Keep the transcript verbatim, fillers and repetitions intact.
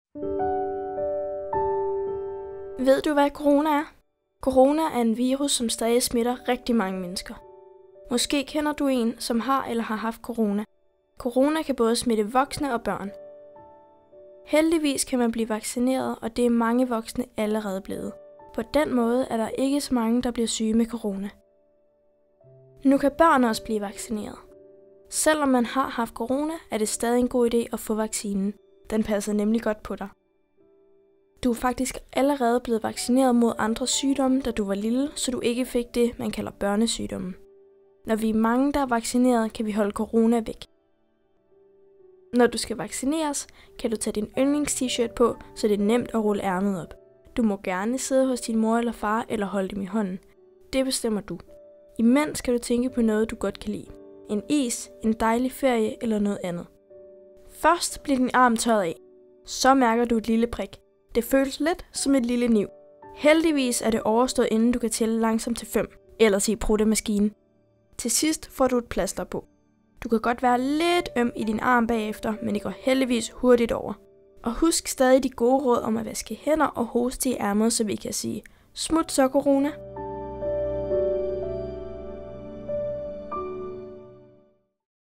Ved du, hvad corona er? Corona er en virus, som stadig smitter rigtig mange mennesker. Måske kender du en, som har eller har haft corona. Corona kan både smitte voksne og børn. Heldigvis kan man blive vaccineret, og det er mange voksne allerede blevet. På den måde er der ikke så mange, der bliver syge med corona. Nu kan børn også blive vaccineret. Selvom man har haft corona, er det stadig en god idé at få vaccinen. Den passer nemlig godt på dig. Du er faktisk allerede blevet vaccineret mod andre sygdomme, da du var lille, så du ikke fik det, man kalder børnesygdomme. Når vi er mange, der er vaccineret, kan vi holde corona væk. Når du skal vaccineres, kan du tage din yndlings-t-shirt på, så det er nemt at rulle ærmet op. Du må gerne sidde hos din mor eller far eller holde dem i hånden. Det bestemmer du. Imens skal du tænke på noget, du godt kan lide. En is, en dejlig ferie eller noget andet. Først bliver din arm tørret af. Så mærker du et lille prik. Det føles lidt som et lille niv. Heldigvis er det overstået, inden du kan tælle langsomt til fem, ellers i pruttemaskinen. Til sidst får du et plaster på. Du kan godt være lidt øm i din arm bagefter, men det går heldigvis hurtigt over. Og husk stadig de gode råd om at vaske hænder og hoste i ærmet, så vi kan sige, smut så corona.